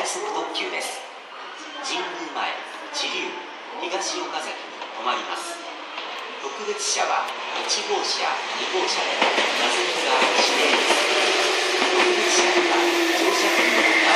速特急です。神宮前、知立、東岡崎に止まります。特別車は1号車、2号車で座席が指定です。特別車には乗車券の